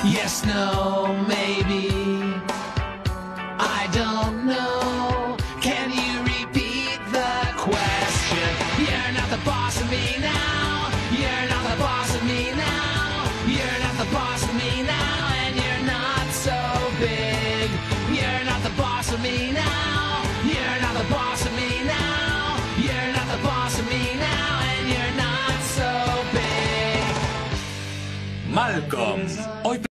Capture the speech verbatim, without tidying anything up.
Yes, no, maybe. I don't know. Can you repeat the question? You're not the boss of me now. You're not the boss of me now. You're not the boss of me now. And you're not so big. You're not the boss of me now. You're not the boss of me now. You're not the boss of me now. And you're not so big. Malcolm.